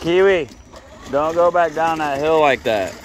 Kiwi, don't go back down that hill like that.